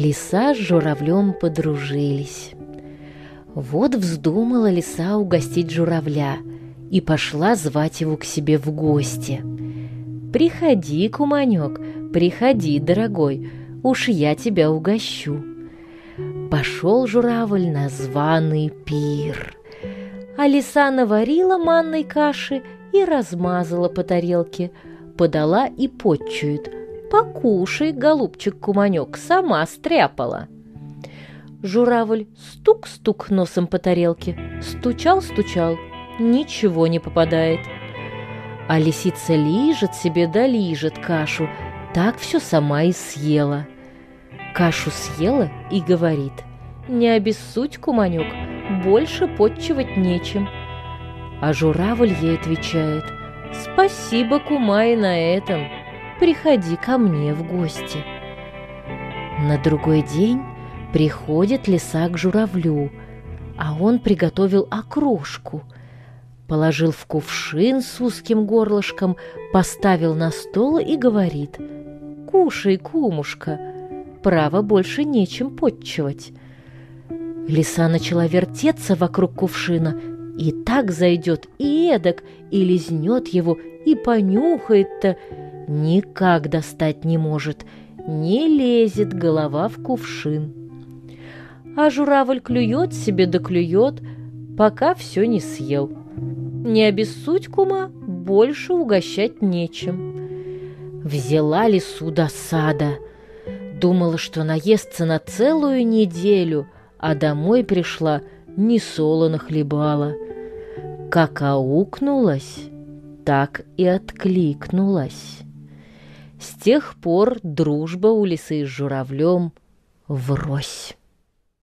Лиса с журавлем подружились. Вот вздумала лиса угостить журавля и пошла звать его к себе в гости. «Приходи, куманек, приходи, дорогой, уж я тебя угощу». Пошел журавль на званый пир, а лиса наварила манной каши и размазала по тарелке, подала и потчует: «Покушай, голубчик куманек, сама стряпала». Журавль стук-стук носом по тарелке, стучал-стучал, ничего не попадает. А лисица лижет себе да лижет кашу, так все сама и съела. Кашу съела и говорит: «Не обессудь, куманек, больше потчевать нечем». А журавль ей отвечает: «Спасибо, кума, и на этом. Приходи ко мне в гости». На другой день приходит лиса к журавлю, а он приготовил окрошку. Положил в кувшин с узким горлышком, поставил на стол и говорит: «Кушай, кумушка, право, больше нечем потчевать». Лиса начала вертеться вокруг кувшина, и так зайдет, и эдак, и лизнет его, и понюхает-то, никак достать не может, не лезет голова в кувшин. А журавль клюет себе да клюет, пока все не съел. Не обессудь, кума, больше угощать нечем. Взяла лису досада. Думала, что наестся на целую неделю, а домой пришла, ни сола нахлебала. Как аукнулась, так и откликнулась. С тех пор дружба у лисы с журавлем врозь.